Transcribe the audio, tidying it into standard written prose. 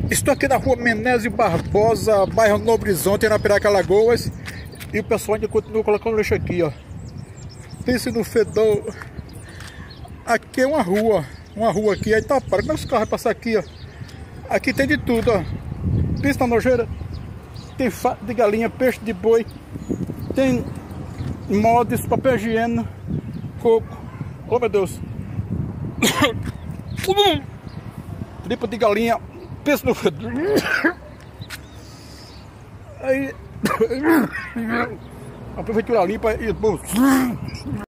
Estou aqui na rua Menésio Barbosa, bairro Novo Horizonte, na Piraca Lagoas. E o pessoal ainda continua colocando lixo aqui, ó. Pense no fedor. Aqui é uma rua aqui, aí tá para. Como é que os carros vão passar aqui, ó? Aqui tem de tudo, ó. Pense na nojeira. Tem fato de galinha, peixe de boi. Tem mods, papel higiênico, coco. Oh, meu Deus. Tripa de galinha. Pensa no fedor. Aí a prefeitura limpa e